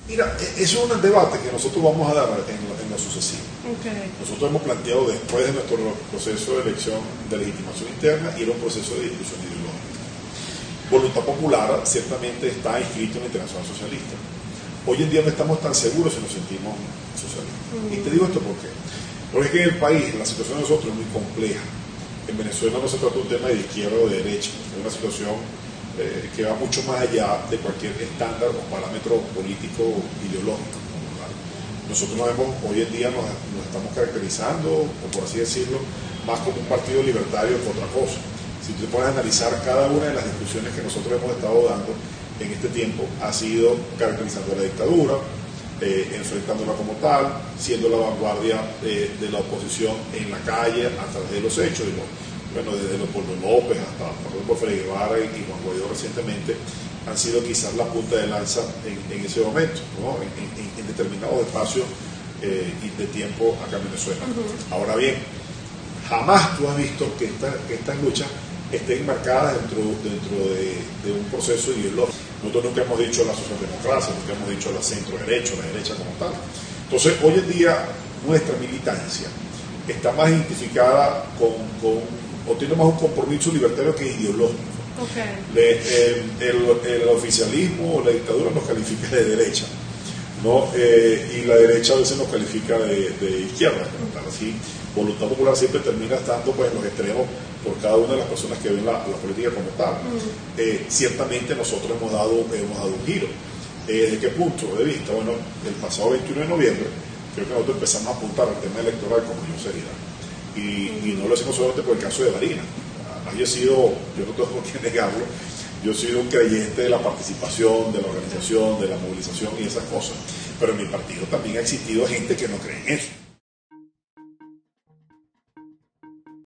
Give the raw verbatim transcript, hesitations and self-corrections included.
Mira, eso es un debate que nosotros vamos a dar en lo, en lo sucesivo. Okay. Nosotros hemos planteado después de nuestro proceso de elección de legitimación interna ir a un proceso de discusión ideológica. Voluntad Popular ciertamente está inscrito en la Internacional Socialista. Hoy en día no estamos tan seguros si nos sentimos socialistas. Mm. Y te digo esto por qué. Porque es que en el país la situación de nosotros es muy compleja. En Venezuela no se trata un tema de izquierda o de derecha, es una situación eh, que va mucho más allá de cualquier estándar o parámetro político ideológico. Nosotros nos hemos, hoy en día nos, nos estamos caracterizando, o por así decirlo, más como un partido libertario que otra cosa. Si tú te pones a analizar cada una de las discusiones que nosotros hemos estado dando en este tiempo, ha sido caracterizando la dictadura, eh, enfrentándola como tal, siendo la vanguardia eh, de la oposición en la calle a través de los hechos, y lo, bueno, desde Leopoldo López hasta por ejemplo Freddy Guevara y, y Juan Guaidó recientemente, han sido quizás la punta de lanza en, en ese momento, ¿no? en, en, en determinados espacios eh, y de tiempo acá en Venezuela. Uh-huh. Ahora bien, jamás tú has visto que, esta, que estas luchas estén marcadas dentro, dentro de, de un proceso ideológico. Nosotros nunca hemos dicho la socialdemocracia, nunca hemos dicho la centro-derecha, la derecha como tal. Entonces, hoy en día, nuestra militancia está más identificada con, con o tiene más un compromiso libertario que ideológico. Okay. Le, el, el, el oficialismo o la dictadura nos califica de derecha, ¿no? Eh, y la derecha a veces nos califica de, de izquierda, ¿no? Así, Voluntad Popular siempre termina estando pues, en los extremos por cada una de las personas que ven la, la política como tal. Uh-huh. eh, ciertamente nosotros hemos dado, hemos dado un giro. Eh, ¿De qué punto de vista? Bueno, el pasado veintiuno de noviembre creo que nosotros empezamos a apuntar al tema electoral con mayor seriedad. Y, uh-huh. y no lo hacemos solamente por el caso de Barinas. Yo he sido, yo no tengo por qué negarlo, yo he sido un creyente de la participación, de la organización, de la movilización y esas cosas, pero en mi partido también ha existido gente que no cree en eso.